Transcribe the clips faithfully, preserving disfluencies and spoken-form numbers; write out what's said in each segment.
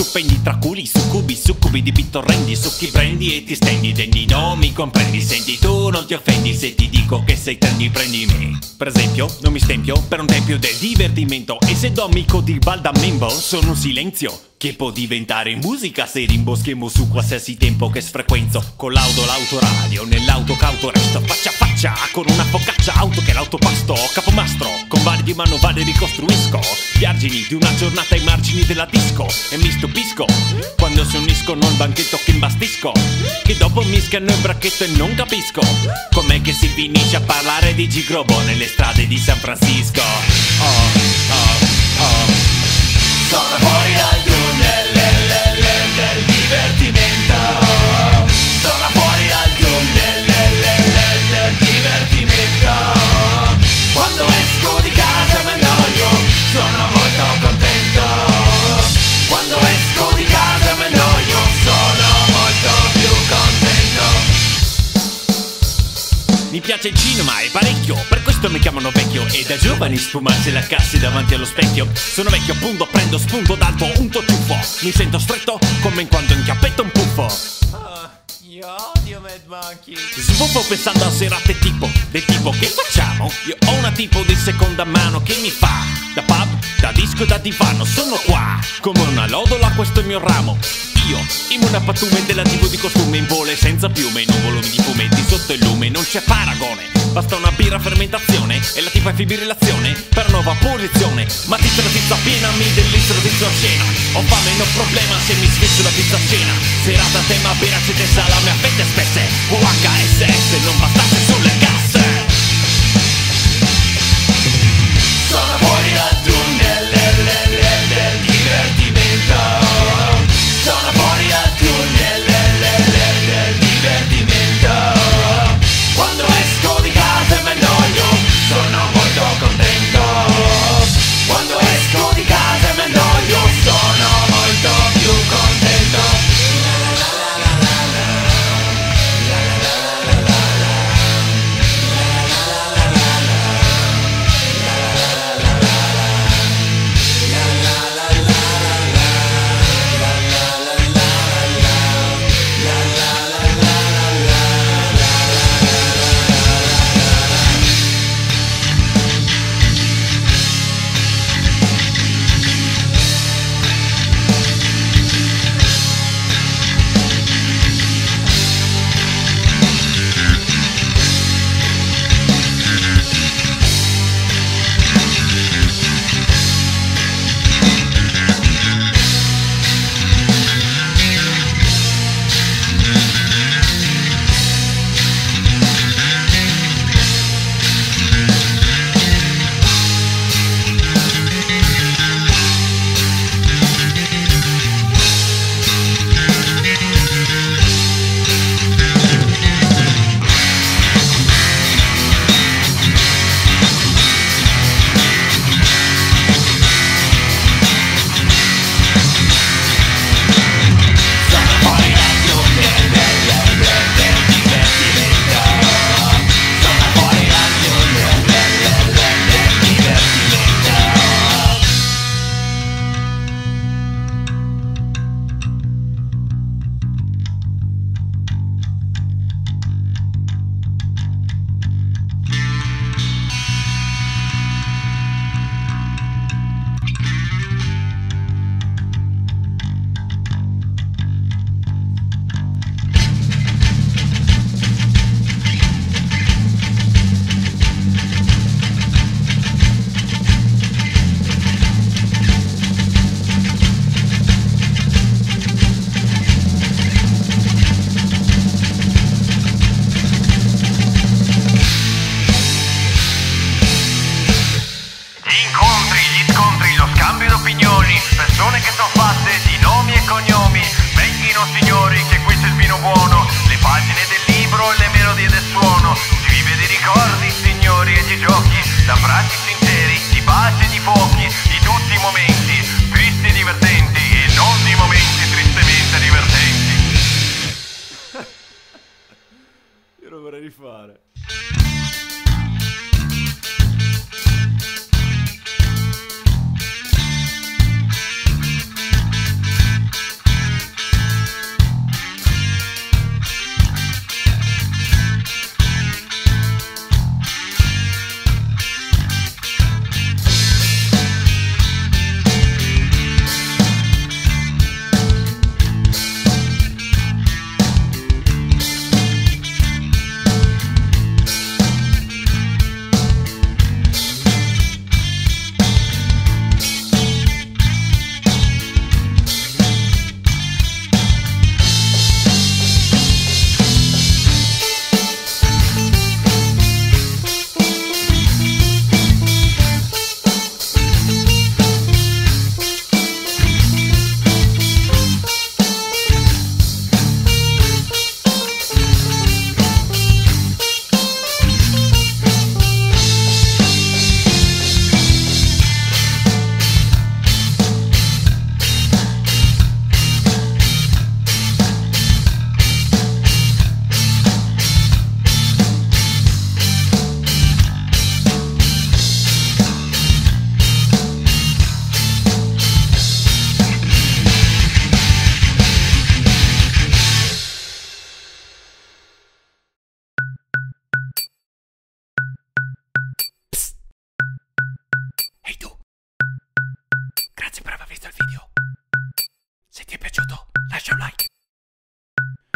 stupendi tra culi, succubi, succubi di pittorrendi. Su chi prendi e ti stendi, tendi, no mi comprendi. Senti, tu non ti offendi se ti dico che sei trendy, prendi me. Per esempio, non mi stempio per un tempio del divertimento. E se do amico di Baldamimbo, sono un silenzio che può diventare musica se rimboschiamo su qualsiasi tempo che sfrequenzo. Con l'auto, l'autoradio, nell'auto cauto resto faccia a faccia con una focaccia auto che l'autopasto capomastro. Con vari di manovali ricostruisco gli argini di una giornata ai margini della disco. E mi stupisco quando si uniscono il banchetto che imbastisco, che dopo mischiano il bracchetto e non capisco com'è che si finisce a parlare di Gigrobo nelle strade di San Francisco. Oh, oh, oh. Sono fuori dal tunnel del divertimento. Sono fuori dal tunnel del divertimento. Quando esco di casa mi annoio, sono molto contento. Quando esco di casa mi annoio, sono molto più contento. Mi piace il cinema e parecchio, per questo mi chiamano vecchio. E da giovani sfumarsi la cassa davanti allo specchio. Sono vecchio appunto, prendo spunto d'alto, unto ciuffo. Mi sento stretto come in quando inchiappetto un puffo. Oh, io odio Mad Monkey. Sbuffo pensando a serate tipo, del tipo che facciamo? Io ho una tipo di seconda mano che mi fa da pub, da disco e da divano. Sono qua come una lodola, questo è il mio ramo. Io, in una pattume della tivù di costume, in vole senza piume, in un volume di fumetti sotto il lume, non c'è paragone. Basta una birra fermentazione e la tipa è fibrillazione per nuova posizione. Ma tizia la pizza piena, mi dell'istro tizio a scena. Ho fame, non problema se mi sfizio la pizza a cena. Serata a tema, birra, acete, salame, a fette spesse. U H S S, non bastasse sulle casse. Sono fuori dal tunnel del divertimento. Sono fuori dal tunnel del divertimento. Quando esco di casa mi annoio, sono molto contento. Quando esco di casa mi annoio, sono molto più contento. Persone che sono fatte di nomi e cognomi. Vecchino signori che qui c'è il vino buono, le pagine del libro e le melodie del suono. Si vive di ricordi signori e di giochi, da abbracci sinceri, di pace e di fuochi, di tutti i momenti tristi e divertenti e non di momenti tristemente divertenti. Io lo vorrei rifare.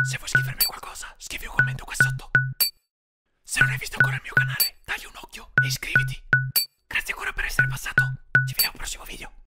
Se vuoi scrivermi qualcosa, scrivi un commento qua sotto. Se non hai visto ancora il mio canale, dagli un occhio e iscriviti. Grazie ancora per essere passato. Ci vediamo al prossimo video.